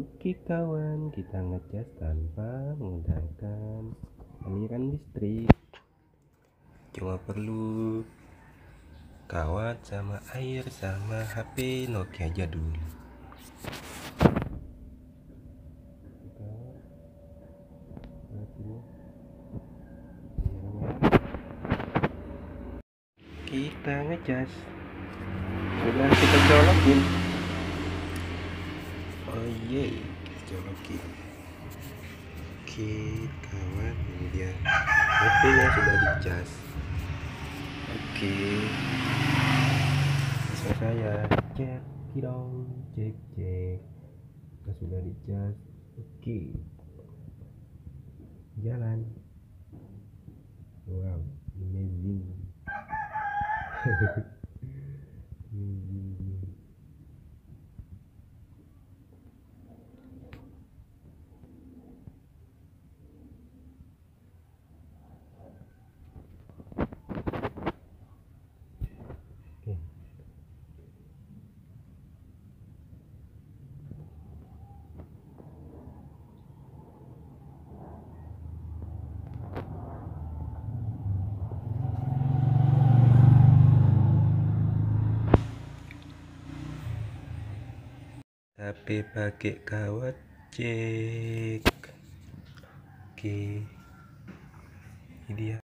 Oke kawan, kita ngecas tanpa menggunakan aliran listrik. Cuma perlu kawat sama air sama HP Nokia jadul. Kita ngecas. Sudah kita colokin. Oh iya, kita colokin. Oke kawan, ini dia HP nya sudah dicas. Oke, bisa saya cek dong, cek kita sudah dicas. Oke, jalan. Wow, amazing. Amazing. Oke. Tapi pakai kawat, cek. Oke, ini dia.